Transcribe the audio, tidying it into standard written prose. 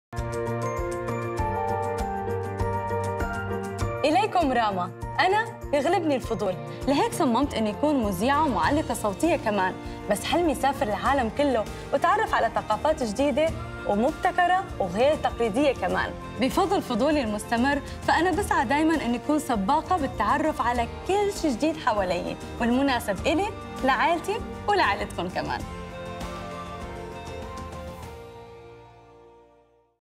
إليكم راما. أنا يغلبني الفضول، لهيك صممت إني أكون مذيعة ومعلقة صوتية كمان، بس حلمي سافر العالم كله وتعرف على ثقافات جديدة ومبتكرة وغير تقليدية كمان. بفضل فضولي المستمر فأنا بسعى دايماً إني أكون سباقة بالتعرف على كل شيء جديد حوالي، والمناسب إلي لعائلتي ولعائلتكم كمان.